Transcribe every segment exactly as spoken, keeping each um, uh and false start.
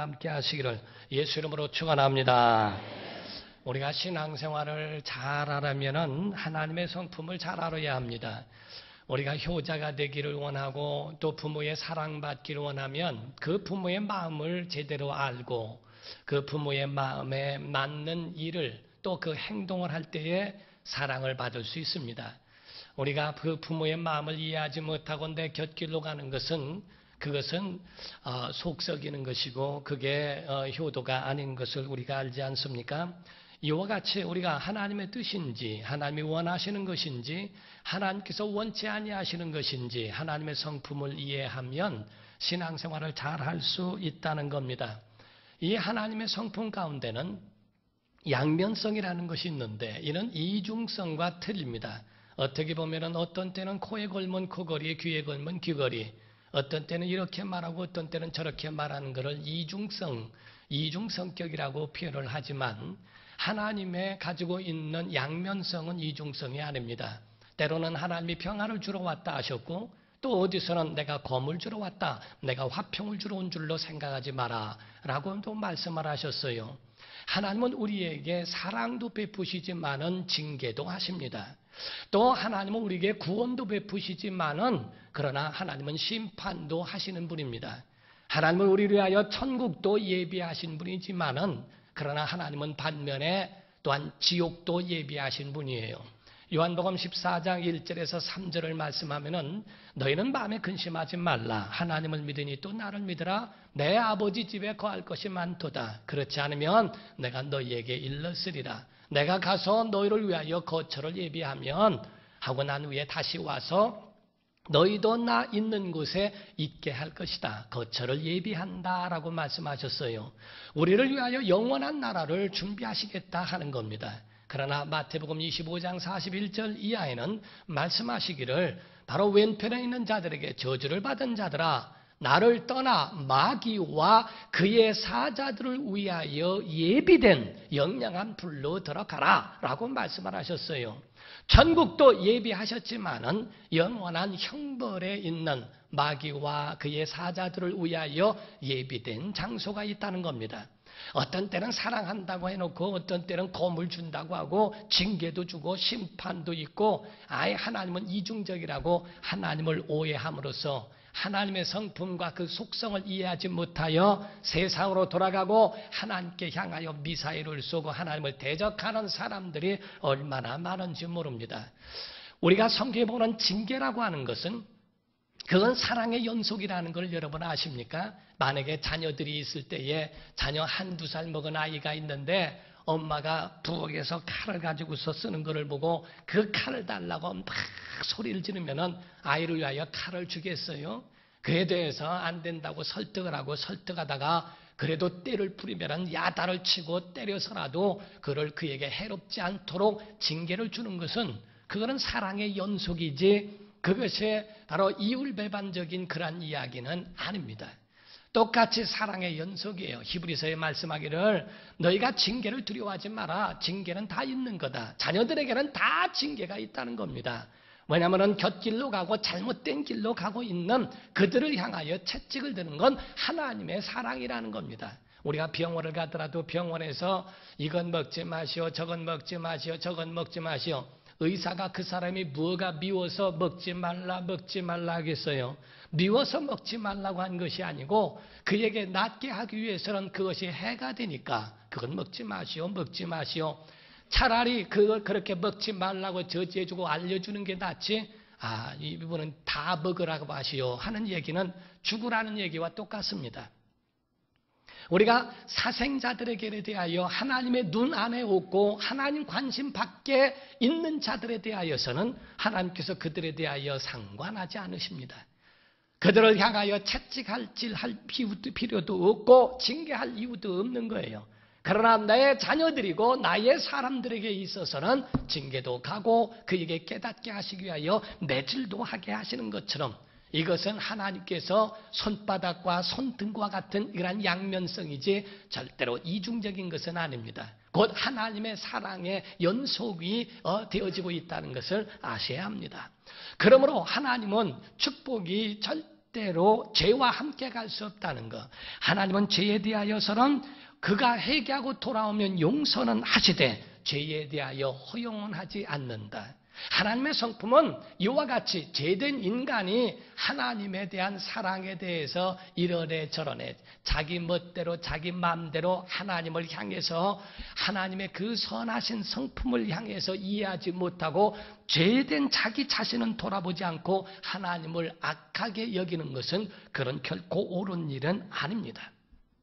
은혜가 함께 하시기를 예수 이름으로 축원합니다. 우리가 신앙생활을 잘 하려면 하나님의 성품을 잘 알아야 합니다. 우리가 효자가 되기를 원하고 또 부모의 사랑받기를 원하면 그 부모의 마음을 제대로 알고 그 부모의 마음에 맞는 일을 또 그 행동을 할 때에 사랑을 받을 수 있습니다. 우리가 그 부모의 마음을 이해하지 못하고 내 곁길로 가는 것은 그것은 속 썩이는 것이고 그게 효도가 아닌 것을 우리가 알지 않습니까? 이와 같이 우리가 하나님의 뜻인지 하나님이 원하시는 것인지 하나님께서 원치 아니하시는 것인지 하나님의 성품을 이해하면 신앙생활을 잘 할 수 있다는 겁니다. 이 하나님의 성품 가운데는 양면성이라는 것이 있는데 이는 이중성과 틀립니다. 어떻게 보면 어떤 때는 코에 걸면 코걸이, 귀에 걸면 귀걸이, 어떤 때는 이렇게 말하고 어떤 때는 저렇게 말하는 것을 이중성, 이중성격이라고 표현을 하지만 하나님의 가지고 있는 양면성은 이중성이 아닙니다. 때로는 하나님이 평안을 주러 왔다 하셨고 또 어디서는 내가 검을 주러 왔다, 내가 화평을 주러 온 줄로 생각하지 마라 라고 또 말씀을 하셨어요. 하나님은 우리에게 사랑도 베푸시지만은 징계도 하십니다. 또 하나님은 우리에게 구원도 베푸시지만은 그러나 하나님은 심판도 하시는 분입니다. 하나님은 우리를 위하여 천국도 예비하신 분이지만은 그러나 하나님은 반면에 또한 지옥도 예비하신 분이에요. 요한복음 십사 장 일 절에서 삼 절을 말씀하면은 너희는 마음에 근심하지 말라. 하나님을 믿으니 또 나를 믿으라. 내 아버지 집에 거할 것이 많도다. 그렇지 않으면 내가 너희에게 일렀으리라. 내가 가서 너희를 위하여 거처를 예비하면 하고 난 후에 다시 와서 너희도 나 있는 곳에 있게 할 것이다. 거처를 예비한다라고 말씀하셨어요. 우리를 위하여 영원한 나라를 준비하시겠다 하는 겁니다. 그러나 마태복음 이십오 장 사십일 절 이하에는 말씀하시기를 바로 왼편에 있는 자들에게 저주를 받은 자들아 나를 떠나 마귀와 그의 사자들을 위하여 예비된 영영한 불로 들어가라 라고 말씀을 하셨어요. 천국도 예비하셨지만은 영원한 형벌에 있는 마귀와 그의 사자들을 위하여 예비된 장소가 있다는 겁니다. 어떤 때는 사랑한다고 해놓고 어떤 때는 검을 준다고 하고 징계도 주고 심판도 있고 아예 하나님은 이중적이라고 하나님을 오해함으로써 하나님의 성품과 그 속성을 이해하지 못하여 세상으로 돌아가고 하나님께 향하여 미사일을 쏘고 하나님을 대적하는 사람들이 얼마나 많은지 모릅니다. 우리가 성경에 보는 징계라고 하는 것은 그건 사랑의 연속이라는 걸 여러분 아십니까? 만약에 자녀들이 있을 때에 자녀 한두 살 먹은 아이가 있는데 엄마가 부엌에서 칼을 가지고서 쓰는 것을 보고 그 칼을 달라고 막 소리를 지르면은 아이를 위하여 칼을 주겠어요? 그에 대해서 안 된다고 설득을 하고 설득하다가 그래도 때를 부리면은 야단을 치고 때려서라도 그를 그에게 해롭지 않도록 징계를 주는 것은 그거는 사랑의 연속이지 그것이 바로 이율배반적인 그런 이야기는 아닙니다. 똑같이 사랑의 연속이에요. 히브리서에 말씀하기를 너희가 징계를 두려워하지 마라. 징계는 다 있는 거다. 자녀들에게는 다 징계가 있다는 겁니다. 왜냐하면 곁길로 가고 잘못된 길로 가고 있는 그들을 향하여 채찍을 드는 건 하나님의 사랑이라는 겁니다. 우리가 병원을 가더라도 병원에서 이건 먹지 마시오, 저건 먹지 마시오, 저건 먹지 마시오. 의사가 그 사람이 뭐가 미워서 먹지 말라 먹지 말라 하겠어요? 미워서 먹지 말라고 한 것이 아니고 그에게 낫게 하기 위해서는 그것이 해가 되니까 그건 먹지 마시오 먹지 마시오. 차라리 그걸 그렇게 먹지 말라고 저지해주고 알려주는 게 낫지 아 이분은 다 먹으라고 하시오 하는 얘기는 죽으라는 얘기와 똑같습니다. 우리가 사생자들에게 대하여 하나님의 눈 안에 없고 하나님 관심 밖에 있는 자들에 대하여서는 하나님께서 그들에 대하여 상관하지 않으십니다. 그들을 향하여 채찍할 질 필요도 없고 징계할 이유도 없는 거예요. 그러나 내 자녀들이고 나의 사람들에게 있어서는 징계도 가고 그에게 깨닫게 하시기 위하여 매질도 하게 하시는 것처럼 이것은 하나님께서 손바닥과 손등과 같은 이러한 양면성이지 절대로 이중적인 것은 아닙니다. 곧 하나님의 사랑의 연속이 되어지고 있다는 것을 아셔야 합니다. 그러므로 하나님은 축복이 멋대로 죄와 함께 갈 수 없다는 것. 하나님은 죄에 대하여서는 그가 회개하고 돌아오면 용서는 하시되 죄에 대하여 허용은 하지 않는다. 하나님의 성품은 이와 같이 죄된 인간이 하나님에 대한 사랑에 대해서 이러네 저러네 자기 멋대로 자기 마음대로 하나님을 향해서 하나님의 그 선하신 성품을 향해서 이해하지 못하고 죄된 자기 자신은 돌아보지 않고 하나님을 악하게 여기는 것은 그런 결코 옳은 일은 아닙니다.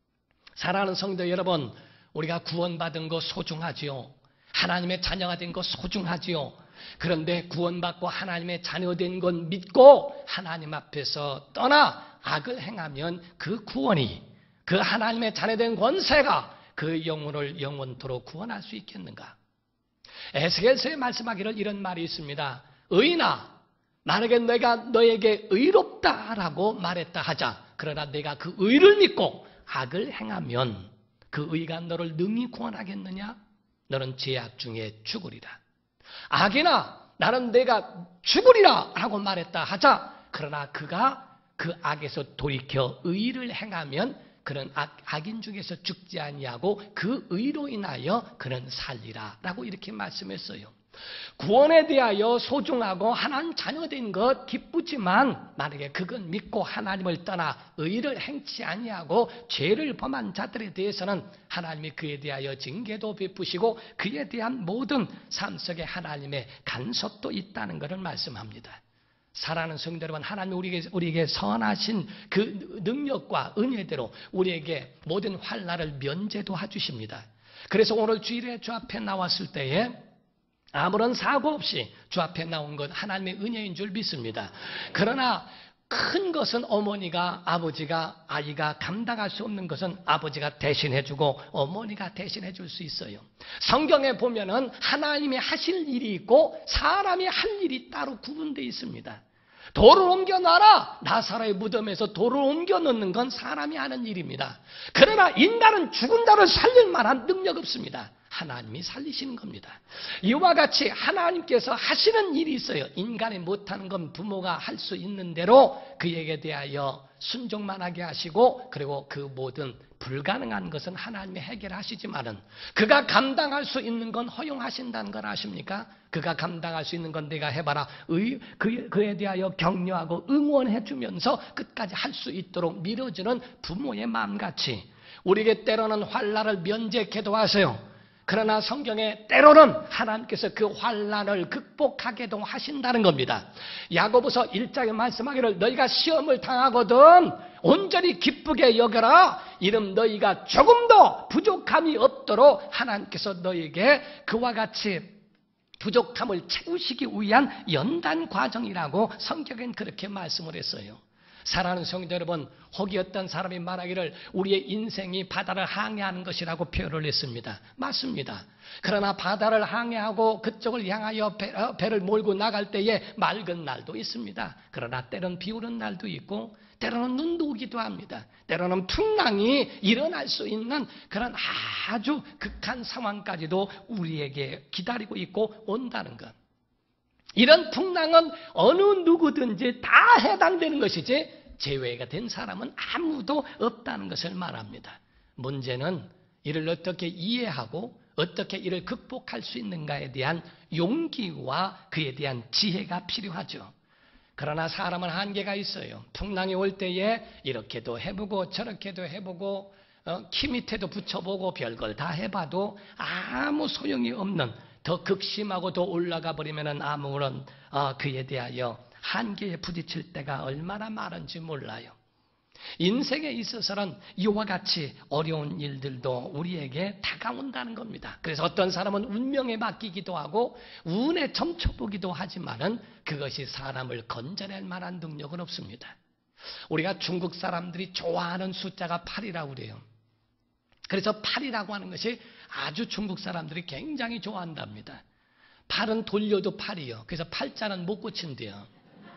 사랑하는 성도 여러분, 우리가 구원받은 거 소중하지요. 하나님의 자녀가 된 거 소중하지요. 그런데 구원받고 하나님의 자녀된 건 믿고 하나님 앞에서 떠나 악을 행하면 그 구원이, 그 하나님의 자녀된 권세가 그 영혼을 영원토록 구원할 수 있겠는가? 에스겔서에 말씀하기를 이런 말이 있습니다. 의인아, 만약에 내가 너에게 의롭다라고 말했다 하자. 그러나 내가 그 의를 믿고 악을 행하면 그 의가 너를 능히 구원하겠느냐? 너는 죄악 중에 죽으리라. 악이나 나는 내가 죽으리라 라고 말했다 하자. 그러나 그가 그 악에서 돌이켜 의를 행하면 그는 악, 악인 중에서 죽지 아니하고 그 의로 인하여 그는 살리라 라고 이렇게 말씀했어요. 구원에 대하여 소중하고 하나님 자녀된 것 기쁘지만 만약에 그건 믿고 하나님을 떠나 의를 행치 아니하고 죄를 범한 자들에 대해서는 하나님이 그에 대하여 징계도 베푸시고 그에 대한 모든 삶 속에 하나님의 간섭도 있다는 것을 말씀합니다. 사랑하는 성도 여러분, 하나님이 우리에게, 우리에게 선하신 그 능력과 은혜대로 우리에게 모든 환난을 면제도 해주십니다. 그래서 오늘 주일에 주 앞에 나왔을 때에 아무런 사고 없이 주 앞에 나온 것 하나님의 은혜인 줄 믿습니다. 그러나 큰 것은 어머니가, 아버지가, 아이가 감당할 수 없는 것은 아버지가 대신해주고 어머니가 대신해줄 수 있어요. 성경에 보면은 하나님이 하실 일이 있고 사람이 할 일이 따로 구분되어 있습니다. 돌을 옮겨놔라. 나사로의 무덤에서 돌을 옮겨 놓는 건 사람이 하는 일입니다. 그러나 인간은 죽은 자를 살릴 만한 능력 없습니다. 하나님이 살리시는 겁니다. 이와 같이 하나님께서 하시는 일이 있어요. 인간이 못하는 건 부모가 할 수 있는 대로 그에게 대하여 순종만 하게 하시고, 그리고 그 모든 불가능한 것은 하나님이 해결하시지만은 그가 감당할 수 있는 건 허용하신다는 걸 아십니까? 그가 감당할 수 있는 건 내가 해봐라. 의, 그, 그에 대하여 격려하고 응원해 주면서 끝까지 할 수 있도록 밀어주는 부모의 마음같이 우리에게 때로는 환난을 면제케도 하세요. 그러나 성경에 때로는 하나님께서 그 환난을 극복하게도 하신다는 겁니다. 야고보서 일 장에 말씀하기를 너희가 시험을 당하거든 온전히 기쁘게 여겨라. 이름 너희가 조금도 부족함이 없도록 하나님께서 너희에게 그와 같이 부족함을 채우시기 위한 연단 과정이라고 성경엔 그렇게 말씀을 했어요. 사랑하는 성도 여러분, 혹이 어떤 사람이 말하기를 우리의 인생이 바다를 항해하는 것이라고 표현을 했습니다. 맞습니다. 그러나 바다를 항해하고 그쪽을 향하여 배, 배를 몰고 나갈 때에 맑은 날도 있습니다. 그러나 때로는 비 오는 날도 있고 때로는 눈도 오기도 합니다. 때로는 풍랑이 일어날 수 있는 그런 아주 극한 상황까지도 우리에게 기다리고 있고 온다는 것. 이런 풍랑은 어느 누구든지 다 해당되는 것이지 제외가 된 사람은 아무도 없다는 것을 말합니다. 문제는 이를 어떻게 이해하고 어떻게 이를 극복할 수 있는가에 대한 용기와 그에 대한 지혜가 필요하죠. 그러나 사람은 한계가 있어요. 풍랑이 올 때에 이렇게도 해보고 저렇게도 해보고 어, 키 밑에도 붙여보고 별걸 다 해봐도 아무 소용이 없는, 더 극심하고 더 올라가 버리면 아무런 어, 그에 대하여 한계에 부딪힐 때가 얼마나 많은지 몰라요. 인생에 있어서는 이와 같이 어려운 일들도 우리에게 다가온다는 겁니다. 그래서 어떤 사람은 운명에 맡기기도 하고 운에 점쳐보기도 하지만은 그것이 사람을 건져낼 만한 능력은 없습니다. 우리가 중국 사람들이 좋아하는 숫자가 팔이라고 그래요. 그래서 팔이라고 하는 것이 아주 중국 사람들이 굉장히 좋아한답니다. 팔은 돌려도 팔이요. 그래서 팔자는 못 고친대요.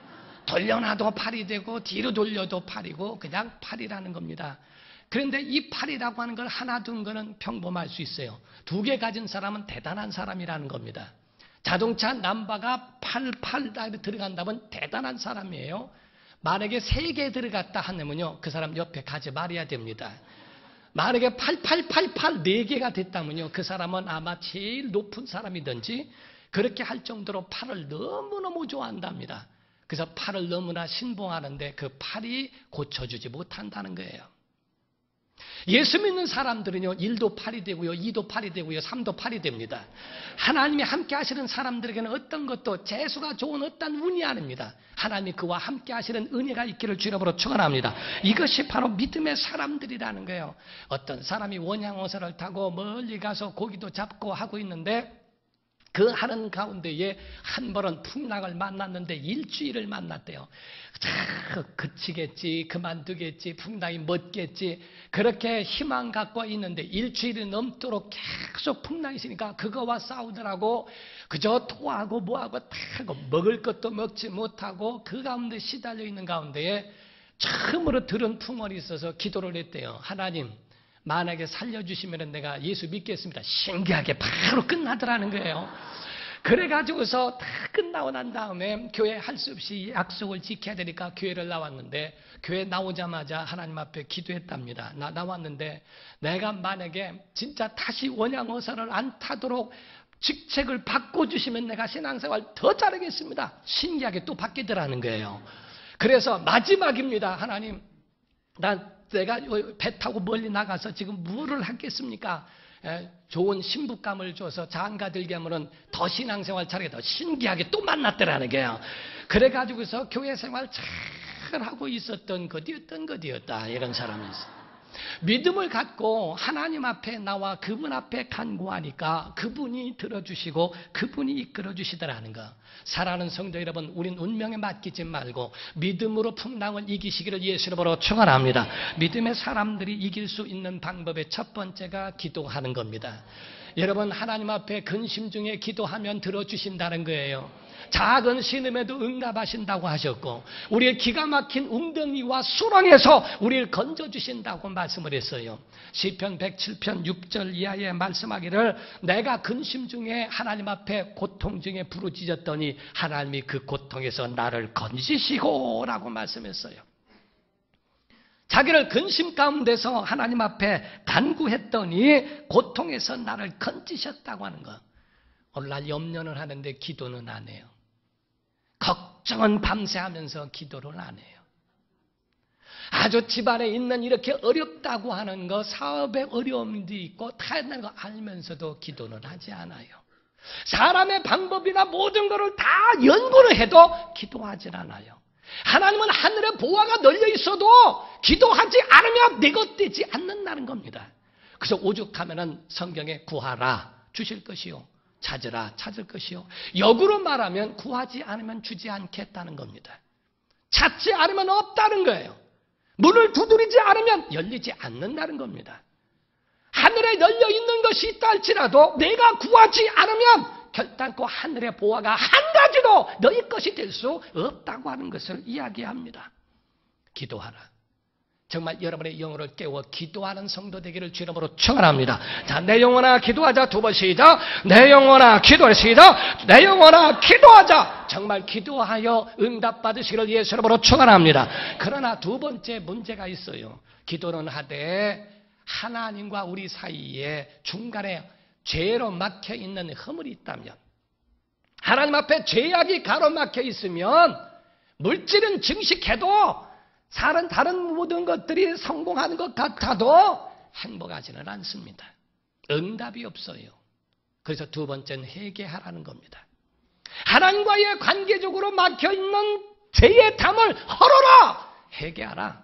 돌려놔도 팔이 되고 뒤로 돌려도 팔이고 그냥 팔이라는 겁니다. 그런데 이 팔이라고 하는 걸 하나 둔 거는 평범할 수 있어요. 두 개 가진 사람은 대단한 사람이라는 겁니다. 자동차 남바가 팔, 팔 들어간다면 대단한 사람이에요. 만약에 세 개 들어갔다 하면요, 그 사람 옆에 가지 말아야 됩니다. 만약에 팔팔팔팔 네 개가 됐다면요, 그 사람은 아마 제일 높은 사람이든지 그렇게 할 정도로 팔을 너무너무 좋아한답니다. 그래서 팔을 너무나 신봉하는데 그 팔이 고쳐주지 못한다는 거예요. 예수 믿는 사람들은요, 일도 팔이 되고요, 이도 팔이 되고요, 삼도 팔이 됩니다. 하나님이 함께 하시는 사람들에게는 어떤 것도 재수가 좋은 어떤 운이 아닙니다. 하나님이 그와 함께 하시는 은혜가 있기를 주의 이름으로 축원합니다. 이것이 바로 믿음의 사람들이라는 거예요. 어떤 사람이 원양어선을 타고 멀리 가서 고기도 잡고 하고 있는데 그 하는 가운데에 한 번은 풍랑을 만났는데 일주일을 만났대요. 자, 그치겠지, 그만두겠지, 풍랑이 멎겠지, 그렇게 희망 갖고 있는데 일주일이 넘도록 계속 풍랑이 있으니까 그거와 싸우더라고. 그저 토하고 뭐하고 타고 먹을 것도 먹지 못하고 그 가운데 시달려 있는 가운데에 처음으로 들은 풍월이 있어서 기도를 했대요. 하나님, 만약에 살려주시면 내가 예수 믿겠습니다. 신기하게 바로 끝나더라는 거예요. 그래가지고서 다 끝나고 난 다음에 교회 할 수 없이 약속을 지켜야 되니까 교회를 나왔는데, 교회 나오자마자 하나님 앞에 기도했답니다. 나 나왔는데 내가 만약에 진짜 다시 원양어선을 안 타도록 직책을 바꿔주시면 내가 신앙생활 더 잘하겠습니다. 신기하게 또 바뀌더라는 거예요. 그래서 마지막입니다. 하나님, 난 내가 배 타고 멀리 나가서 지금 무엇을 하겠습니까? 에, 좋은 신부감을 줘서 장가 들게 하면은 더 신앙생활 잘하게, 더 신기하게 또 만났더라는 거예요. 그래가지고서 교회 생활 잘 하고 있었던 것이었던 것이었다. 이런 사람이 있어요. 믿음을 갖고 하나님 앞에 나와 그분 앞에 간구하니까 그분이 들어주시고 그분이 이끌어주시더라는 거. 사랑하는 성도 여러분, 우린 운명에 맡기지 말고 믿음으로 풍랑을 이기시기를 예수 이름으로 축원합니다. 믿음의 사람들이 이길 수 있는 방법의 첫 번째가 기도하는 겁니다. 여러분, 하나님 앞에 근심 중에 기도하면 들어주신다는 거예요. 작은 신음에도 응답하신다고 하셨고, 우리의 기가 막힌 웅덩이와 수렁에서 우리를 건져주신다고 말씀을 했어요. 시편 백칠 편 육 절 이하에 말씀하기를, 내가 근심 중에 하나님 앞에 고통 중에 부르짖었더니 하나님이 그 고통에서 나를 건지시고 라고 말씀했어요. 자기를 근심 가운데서 하나님 앞에 간구했더니 고통에서 나를 건지셨다고 하는 거. 오늘날 염려는 하는데 기도는 안 해요. 걱정은 밤새 하면서 기도를 안 해요. 아주 집안에 있는 이렇게 어렵다고 하는 거, 사업에 어려움도 있고 다 있는 거 알면서도 기도는 하지 않아요. 사람의 방법이나 모든 것을 다 연구를 해도 기도하지 않아요. 하나님은 하늘에 보화가 널려 있어도 기도하지 않으면 내 것 되지 않는다는 겁니다. 그래서 오죽하면은 성경에 구하라 주실 것이요, 찾으라 찾을 것이요, 역으로 말하면 구하지 않으면 주지 않겠다는 겁니다. 찾지 않으면 없다는 거예요. 문을 두드리지 않으면 열리지 않는다는 겁니다. 하늘에 널려 있는 것이 있다 할지라도 내가 구하지 않으면 결단코 하늘의 보화가 한 가지도 너희 것이 될 수 없다고 하는 것을 이야기합니다. 기도하라. 정말 여러분의 영혼을 깨워 기도하는 성도 되기를 주 이름으로 축원합니다. 자, 내 영혼아 기도하자. 두 번 시작. 내 영혼아 기도하라. 시작. 내 영혼아 기도하자. 정말 기도하여 응답 받으시기를 예수 이름으로 축원합니다. 그러나 두 번째 문제가 있어요. 기도는 하되 하나님과 우리 사이에 중간에 죄로 막혀 있는 허물이 있다면, 하나님 앞에 죄악이 가로막혀 있으면 물질은 증식해도 다른, 다른 모든 것들이 성공하는 것 같아도 행복하지는 않습니다. 응답이 없어요. 그래서 두 번째는 회개하라는 겁니다. 하나님과의 관계적으로 막혀있는 죄의 담을 헐어라! 회개하라.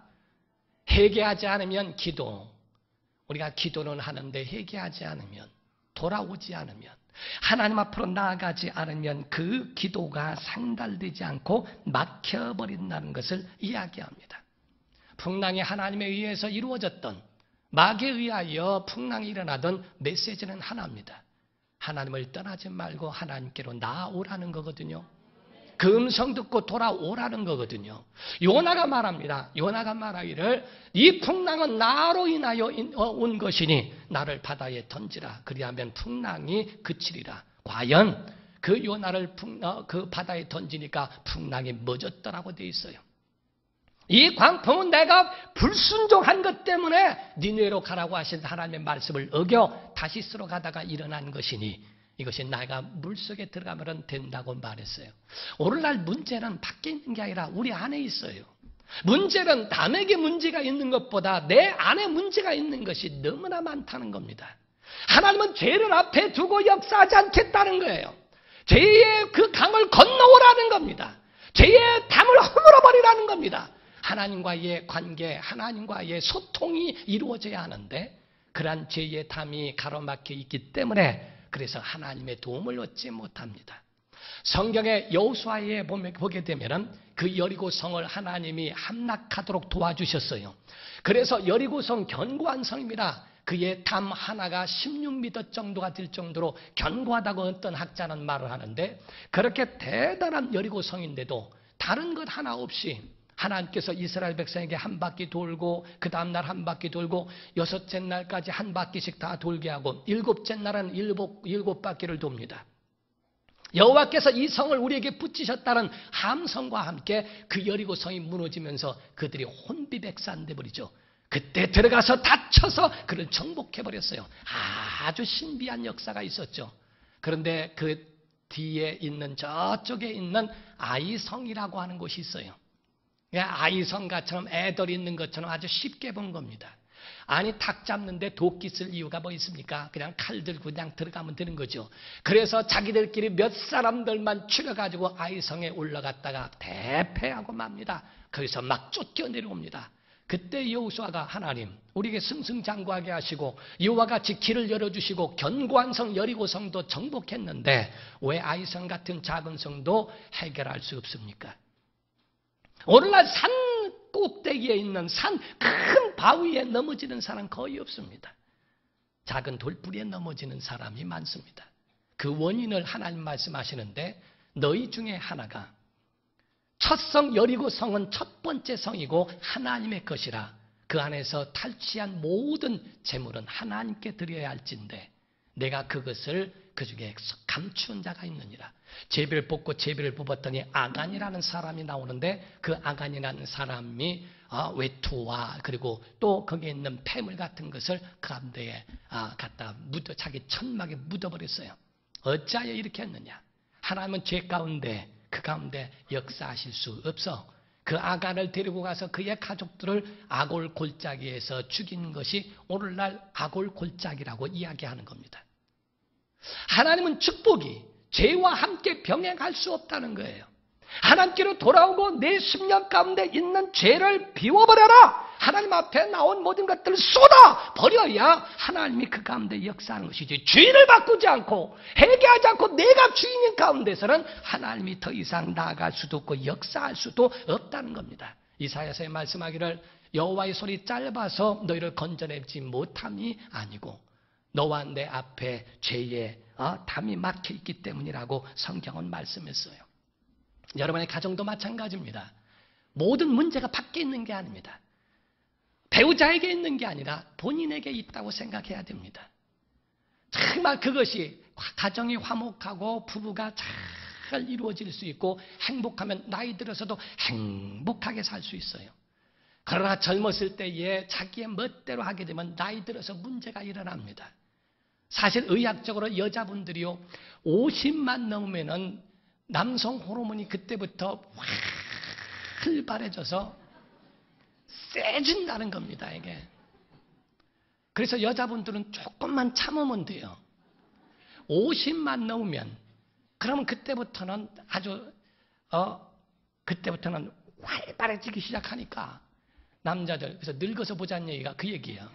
회개하지 않으면 기도, 우리가 기도는 하는데 회개하지 않으면, 돌아오지 않으면, 하나님 앞으로 나아가지 않으면 그 기도가 상달되지 않고 막혀버린다는 것을 이야기합니다. 풍랑이 하나님에 의해서 이루어졌던, 마귀에 의하여 풍랑이 일어나던 메시지는 하나입니다. 하나님을 떠나지 말고 하나님께로 나아오라는 거거든요. 그 음성 듣고 돌아오라는 거거든요. 요나가 말합니다. 요나가 말하기를 이 풍랑은 나로 인하여 온 것이니 나를 바다에 던지라. 그리하면 풍랑이 그치리라. 과연 그 요나를 풍, 어, 그 바다에 던지니까 풍랑이 멎었더라고 되어 있어요. 이 광풍은 내가 불순종한 것 때문에 니느웨로 가라고 하신 하나님의 말씀을 어겨 다시스로 가다가 일어난 것이니 이것이 내가 물속에 들어가면 된다고 말했어요. 오늘날 문제는 밖에 있는 게 아니라 우리 안에 있어요. 문제는 남에게 문제가 있는 것보다 내 안에 문제가 있는 것이 너무나 많다는 겁니다. 하나님은 죄를 앞에 두고 역사하지 않겠다는 거예요. 죄의 그 강을 건너오라는 겁니다. 죄의 담을 허물어버리라는 겁니다. 하나님과의 관계, 하나님과의 소통이 이루어져야 하는데 그러한 죄의 담이 가로막혀 있기 때문에 그래서 하나님의 도움을 얻지 못합니다. 성경의 여호수아에 보게 되면은 그 여리고성을 하나님이 함락하도록 도와주셨어요. 그래서 여리고성 견고한 성입니다. 그의 담 하나가 십육 미터 정도가 될 정도로 견고하다고 어떤 학자는 말을 하는데 그렇게 대단한 여리고성인데도 다른 것 하나 없이 하나님께서 이스라엘 백성에게 한 바퀴 돌고 그 다음날 한 바퀴 돌고 여섯째 날까지 한 바퀴씩 다 돌게 하고 일곱째 날은 일곱, 일곱 바퀴를 돕니다. 여호와께서 이 성을 우리에게 붙이셨다는 함성과 함께 그 여리고성이 무너지면서 그들이 혼비백산 돼버리죠. 그때 들어가서 다쳐서 그를 정복해버렸어요. 아주 신비한 역사가 있었죠. 그런데 그 뒤에 있는 저쪽에 있는 아이성이라고 하는 곳이 있어요. 아이성가처럼 애들 있는 것처럼 아주 쉽게 본 겁니다. 아니 닭 잡는데 도끼 쓸 이유가 뭐 있습니까? 그냥 칼 들고 그냥 들어가면 되는 거죠. 그래서 자기들끼리 몇 사람들만 추려가지고 아이성에 올라갔다가 대패하고 맙니다. 거기서 막 쫓겨내려옵니다. 그때 여호수아가 하나님 우리에게 승승장구하게 하시고 이와 같이 길을 열어주시고 견고한 성 여리고성도 정복했는데 왜 아이성 같은 작은 성도 해결할 수 없습니까? 오늘날 산 꼭대기에 있는 산 큰 바위에 넘어지는 사람 거의 없습니다. 작은 돌뿌리에 넘어지는 사람이 많습니다. 그 원인을 하나님 말씀하시는데 너희 중에 하나가 첫 성 여리고성은 첫 번째 성이고 하나님의 것이라 그 안에서 탈취한 모든 재물은 하나님께 드려야 할진대 내가 그것을 그 중에 감추은 자가 있느니라. 제비를 뽑고 제비를 뽑았더니 아간이라는 사람이 나오는데 그 아간이라는 사람이 외투와 그리고 또 거기에 있는 폐물 같은 것을 그 가운데에 갖다 묻어 자기 천막에 묻어버렸어요. 어찌하여 이렇게 했느냐? 하나님은 죄 가운데 그 가운데 역사하실 수 없어 그 아간을 데리고 가서 그의 가족들을 아골 골짜기에서 죽인 것이 오늘날 아골 골짜기라고 이야기하는 겁니다. 하나님은 축복이 죄와 함께 병행할 수 없다는 거예요. 하나님께로 돌아오고 내 심령 가운데 있는 죄를 비워버려라. 하나님 앞에 나온 모든 것들을 쏟아 버려야 하나님이 그 가운데 역사하는 것이지 주인을 바꾸지 않고 회개하지 않고 내가 주인인 가운데서는 하나님이 더 이상 나아갈 수도 없고 역사할 수도 없다는 겁니다. 이사야서에 말씀하기를 여호와의 손이 짧아서 너희를 건져내지 못함이 아니고 너와 내 앞에 죄의 어, 담이 막혀 있기 때문이라고 성경은 말씀했어요. 여러분의 가정도 마찬가지입니다. 모든 문제가 밖에 있는 게 아닙니다. 배우자에게 있는 게 아니라 본인에게 있다고 생각해야 됩니다. 정말 그것이 가정이 화목하고 부부가 잘 이루어질 수 있고 행복하면 나이 들어서도 행복하게 살 수 있어요. 그러나 젊었을 때에 자기의 멋대로 하게 되면 나이 들어서 문제가 일어납니다. 사실 의학적으로 여자분들이요 오십만 넘으면은 남성 호르몬이 그때부터 활발해져서 세진다는 겁니다, 이게. 그래서 여자분들은 조금만 참으면 돼요. 오십만 넘으면 그러면 그때부터는 아주 어 그때부터는 활발해지기 시작하니까 남자들 그래서 늙어서 보자는 얘기가 그 얘기예요.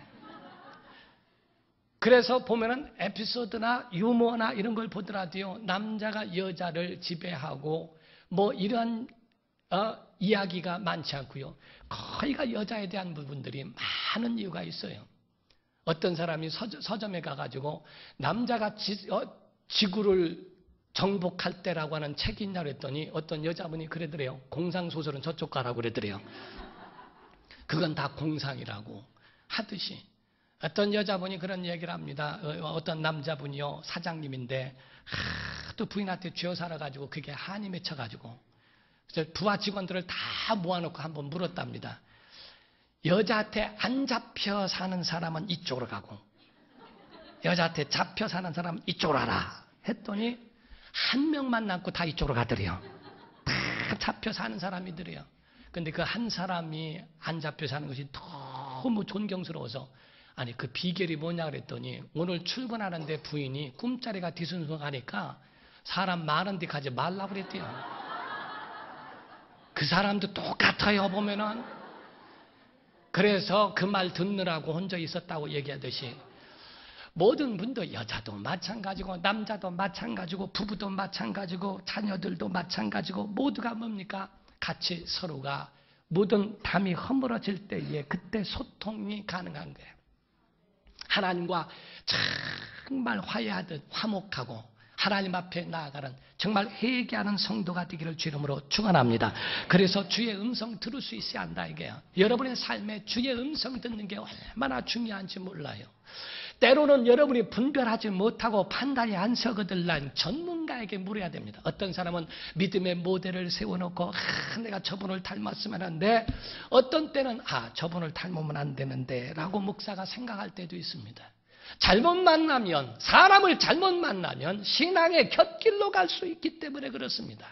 그래서 보면은 에피소드나 유머나 이런 걸 보더라도요 남자가 여자를 지배하고 뭐 이런 어, 이야기가 많지 않고요 거의가 여자에 대한 부분들이 많은 이유가 있어요. 어떤 사람이 서점에 가가지고 남자가 지, 어, 지구를 정복할 때라고 하는 책이 있냐고 했더니 어떤 여자분이 그러더래요. 공상소설은 저쪽 가라고 그러더래요. 그건 다 공상이라고 하듯이 어떤 여자분이 그런 얘기를 합니다. 어떤 남자분이요 사장님인데 하도 부인한테 쥐어 살아가지고 그게 한이 맺혀가지고 부하 직원들을 다 모아놓고 한번 물었답니다. 여자한테 안 잡혀 사는 사람은 이쪽으로 가고 여자한테 잡혀 사는 사람은 이쪽으로 가라 했더니 한 명만 남고 다 이쪽으로 가더래요. 다 잡혀 사는 사람이더래요. 근데 그 한 사람이 안 잡혀 사는 것이 너무 존경스러워서 아니 그 비결이 뭐냐 그랬더니 오늘 출근하는데 부인이 꿈자리가 뒤숭숭하니까 사람 많은 데 가지 말라고 그랬대요. 그 사람도 똑같아요 보면은. 그래서 그 말 듣느라고 혼자 있었다고 얘기하듯이 모든 분도 여자도 마찬가지고 남자도 마찬가지고 부부도 마찬가지고 자녀들도 마찬가지고 모두가 뭡니까? 같이 서로가 모든 담이 허물어질 때에 그때 소통이 가능한 거예요. 하나님과 정말 화해하듯 화목하고 하나님 앞에 나아가는 정말 회개하는 성도가 되기를 주 이름으로 축원합니다. 그래서 주의 음성 들을 수 있어야 한다 이게요. 여러분의 삶에 주의 음성 듣는 게 얼마나 중요한지 몰라요. 때로는 여러분이 분별하지 못하고 판단이 안 서거들란 전문가에게 물어야 됩니다. 어떤 사람은 믿음의 모델을 세워놓고 아, 내가 저분을 닮았으면 하는데 어떤 때는 아 저분을 닮으면 안 되는데 라고 목사가 생각할 때도 있습니다. 잘못 만나면 사람을 잘못 만나면 신앙의 곁길로 갈 수 있기 때문에 그렇습니다.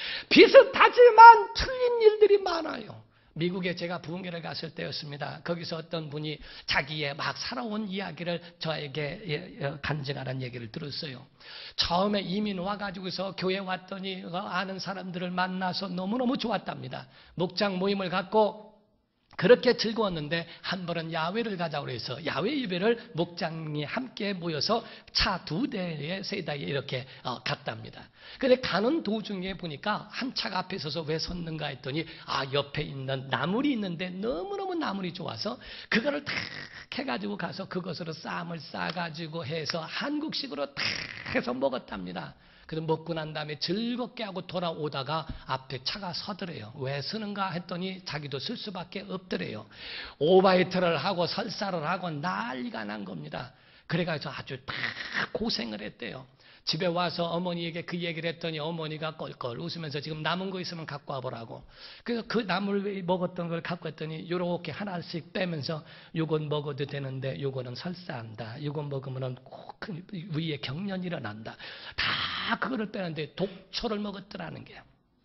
비슷하지만 틀린 일들이 많아요. 미국에 제가 부흥회를 갔을 때였습니다. 거기서 어떤 분이 자기의 막 살아온 이야기를 저에게 간증하라는 얘기를 들었어요. 처음에 이민 와가지고서 교회 왔더니 아는 사람들을 만나서 너무너무 좋았답니다. 목장 모임을 갖고 그렇게 즐거웠는데 한 번은 야외를 가자고 해서 야외 예배를 목장이 함께 모여서 차 두 대에 세 대에 이렇게 갔답니다. 근데 가는 도중에 보니까 한 차가 앞에 서서 왜 섰는가 했더니 아 옆에 있는 나물이 있는데 너무너무 나물이 좋아서 그거를 탁 해가지고 가서 그것으로 쌈을 싸가지고 해서 한국식으로 탁 해서 먹었답니다. 그래서 먹고 난 다음에 즐겁게 하고 돌아오다가 앞에 차가 서더래요. 왜 서는가 했더니 자기도 쓸 수밖에 없더래요. 오바이트를 하고 설사를 하고 난리가 난 겁니다. 그래가지고 아주 다 고생을 했대요. 집에 와서 어머니에게 그 얘기를 했더니 어머니가 껄껄 웃으면서 지금 남은 거 있으면 갖고 와보라고. 그래서 그 나물 먹었던 걸 갖고 왔더니 이렇게 하나씩 빼면서 요건 먹어도 되는데 요거는 설사한다. 요건 먹으면 꼭 위에 경련이 일어난다. 다 그거를 빼는데 독초를 먹었더라는 게요.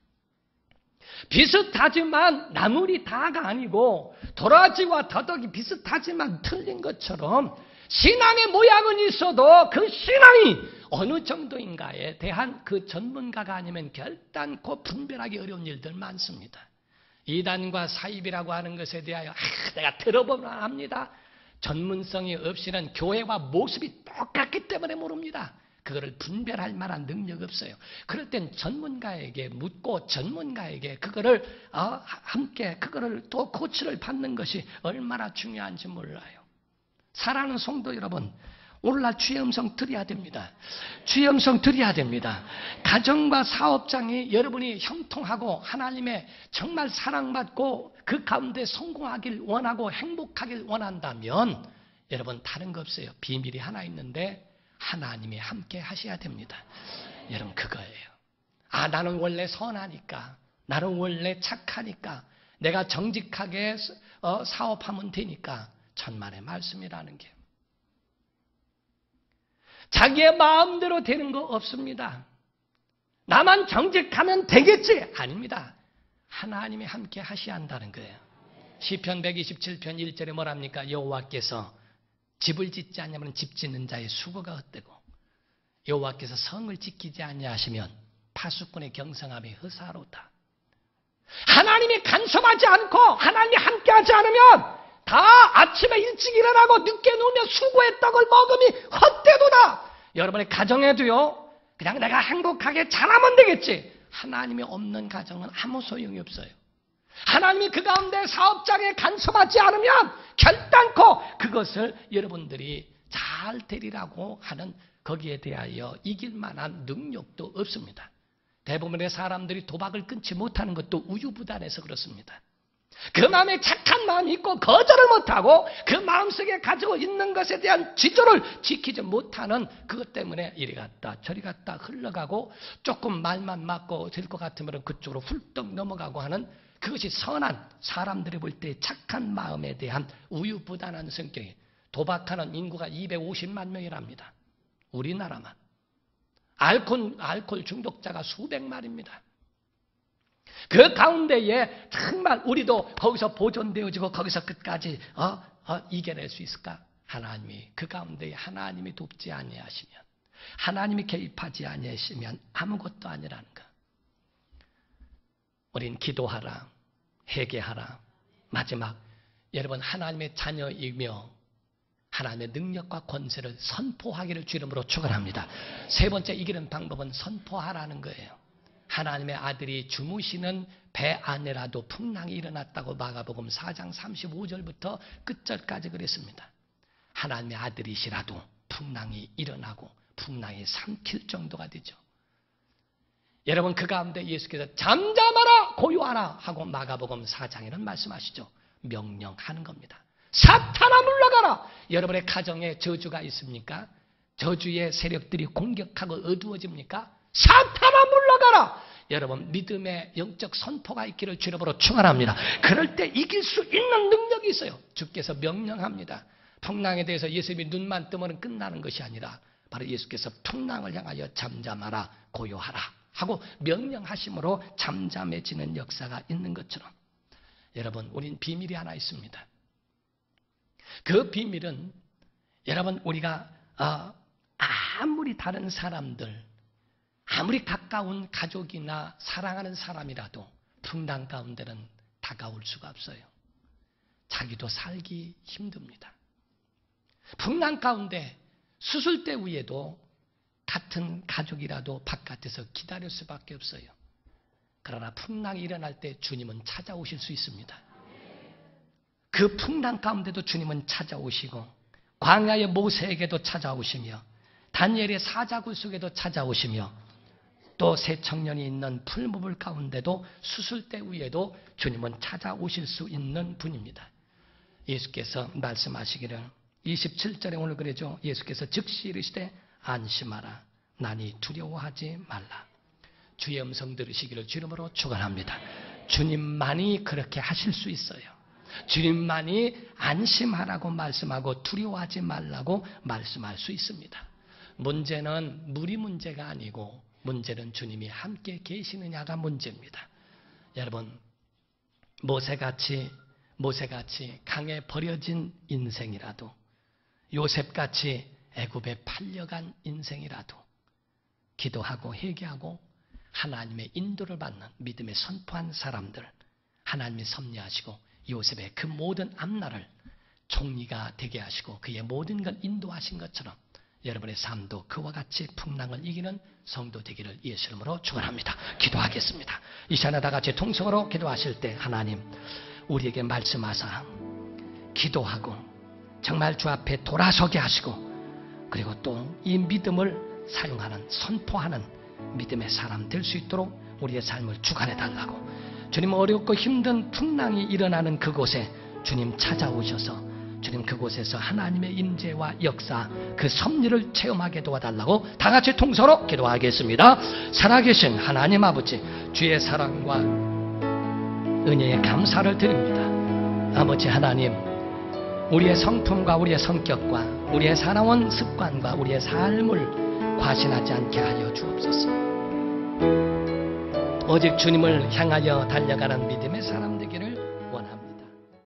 비슷하지만 나물이 다가 아니고 도라지와 더덕이 비슷하지만 틀린 것처럼 신앙의 모양은 있어도 그 신앙이 어느 정도인가에 대한 그 전문가가 아니면 결단코 분별하기 어려운 일들 많습니다. 이단과 사입이라고 하는 것에 대하여 아, 내가 들어보면 압니다. 전문성이 없이는 교회와 모습이 똑같기 때문에 모릅니다. 그거를 분별할 만한 능력이 없어요. 그럴 땐 전문가에게 묻고 전문가에게 그거를 어, 함께 그거를 또 코치를 받는 것이 얼마나 중요한지 몰라요. 사랑하는 성도 여러분, 오늘날 주의 음성 드려야 됩니다. 주의 음성 드려야 됩니다. 가정과 사업장이 여러분이 형통하고 하나님의 정말 사랑받고 그 가운데 성공하길 원하고 행복하길 원한다면 여러분 다른 거 없어요. 비밀이 하나 있는데 하나님이 함께 하셔야 됩니다. 여러분 그거예요. 아 나는 원래 선하니까 나는 원래 착하니까 내가 정직하게 어, 사업하면 되니까 천만의 말씀이라는 게 자기의 마음대로 되는 거 없습니다. 나만 정직하면 되겠지? 아닙니다. 하나님이 함께 하셔야 한다는 거예요. 시편 백이십칠 편 일 절에 뭐랍니까? 여호와께서 집을 짓지 않으면 집 짓는 자의 수고가 헛되고 여호와께서 성을 지키지 아니하시면 파수꾼의 경성함이 허사로다. 하나님이 간섭하지 않고 하나님이 함께하지 않으면 다 아침에 일찍 일어나고 늦게 누우며 수고의 떡을 먹음이 헛되도다. 여러분의 가정에도요. 그냥 내가 행복하게 잘하면 되겠지. 하나님이 없는 가정은 아무 소용이 없어요. 하나님이 그 가운데 사업장에 간섭하지 않으면 결단코 그것을 여러분들이 잘 되리라고 하는 거기에 대하여 이길 만한 능력도 없습니다. 대부분의 사람들이 도박을 끊지 못하는 것도 우유부단해서 그렇습니다. 그 마음에 착한 마음이 있고 거절을 못하고 그 마음속에 가지고 있는 것에 대한 지조를 지키지 못하는 그것 때문에 이리 갔다 저리 갔다 흘러가고 조금 말만 맞고 될 것 같으면 그쪽으로 훌떡 넘어가고 하는 그것이 선한 사람들이 볼 때 착한 마음에 대한 우유부단한 성격이 도박하는 인구가 이백오십만 명이랍니다. 우리나라만. 알코올, 알코올 중독자가 수백만입니다. 그 가운데에 정말 우리도 거기서 보존되어지고 거기서 끝까지 어? 어? 이겨낼 수 있을까? 하나님이 그 가운데에 하나님이 돕지 아니하시면, 하나님이 개입하지 아니하시면 아무것도 아니라는 거. 우린 기도하라, 회개하라. 마지막 여러분 하나님의 자녀이며 하나님의 능력과 권세를 선포하기를 주 이름으로 축원합니다. 세 번째 이기는 방법은 선포하라는 거예요. 하나님의 아들이 주무시는 배 안에라도 풍랑이 일어났다고 마가복음 사 장 삼십오 절부터 끝절까지 그랬습니다. 하나님의 아들이시라도 풍랑이 일어나고 풍랑이 삼킬 정도가 되죠. 여러분 그 가운데 예수께서 잠잠하라 고요하라 하고 마가복음 사 장에는 말씀하시죠. 명령하는 겁니다. 사탄아 물러가라. 여러분의 가정에 저주가 있습니까? 저주의 세력들이 공격하고 어두워집니까? 사탄아 물러가라. 여러분 믿음의 영적 선포가 있기를 주 이름으로 축원합니다. 그럴 때 이길 수 있는 능력이 있어요. 주께서 명령합니다. 풍랑에 대해서 예수님이 눈만 뜨면 끝나는 것이 아니라 바로 예수께서 풍랑을 향하여 잠잠하라 고요하라 하고 명령하심으로 잠잠해지는 역사가 있는 것처럼 여러분 우린 비밀이 하나 있습니다. 그 비밀은 여러분 우리가 아무리 다른 사람들, 아무리 가까운 가족이나 사랑하는 사람이라도 풍랑 가운데는 다가올 수가 없어요. 자기도 살기 힘듭니다. 풍랑 가운데 수술대 위에도 같은 가족이라도 바깥에서 기다릴 수밖에 없어요. 그러나 풍랑이 일어날 때 주님은 찾아오실 수 있습니다. 그 풍랑 가운데도 주님은 찾아오시고 광야의 모세에게도 찾아오시며 다니엘의 사자굴 속에도 찾아오시며 또 새 청년이 있는 풀무불 가운데도 수술대 위에도 주님은 찾아오실 수 있는 분입니다. 예수께서 말씀하시기를 이십칠 절에 오늘 그러죠. 예수께서 즉시 이르시되 안심하라 나니 두려워하지 말라. 주의 음성 들으시기를 주 이름으로 축원합니다. 주님만이 그렇게 하실 수 있어요. 주님만이 안심하라고 말씀하고 두려워하지 말라고 말씀할 수 있습니다. 문제는 물이 문제가 아니고 문제는 주님이 함께 계시느냐가 문제입니다. 여러분 모세같이 모세같이 강에 버려진 인생이라도 요셉같이 애굽에 팔려간 인생이라도 기도하고 회개하고 하나님의 인도를 받는 믿음의 선포한 사람들 하나님이 섭리하시고 요셉의 그 모든 앞날을 총리가 되게 하시고 그의 모든 걸 인도하신 것처럼 여러분의 삶도 그와 같이 풍랑을 이기는 성도 되기를 예수 이름으로 축원합니다. 기도하겠습니다. 이 시간에 다 같이 통성으로 기도하실 때 하나님 우리에게 말씀하사 기도하고 정말 주 앞에 돌아서게 하시고 그리고 또 이 믿음을 사용하는 선포하는 믿음의 사람 될 수 있도록 우리의 삶을 주관해 달라고 주님 어렵고 힘든 풍랑이 일어나는 그곳에 주님 찾아오셔서 주님 그곳에서 하나님의 임재와 역사 그 섭리를 체험하게 도와달라고 다 같이 통서로 기도하겠습니다. 살아계신 하나님 아버지 주의 사랑과 은혜에 감사를 드립니다. 아버지 하나님 우리의 성품과 우리의 성격과 우리의 살아온 습관과 우리의 삶을 과신하지 않게 하여 주옵소서. 오직 주님을 향하여 달려가는 믿음의 사람